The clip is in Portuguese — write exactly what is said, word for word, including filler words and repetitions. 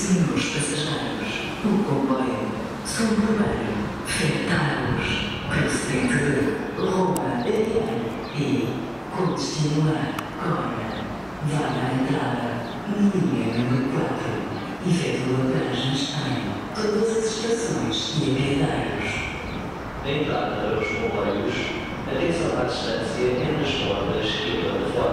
Senhores passageiros, o comboio Suburbano Fertagus, procedente de Roma, Areeiro e com destino a Coina, vai à entrada na linha número quatro, efetua paragens em todas as estações e apeadeiros. A entrada para os comboios, atenção à distância entre as portas e a plataforma.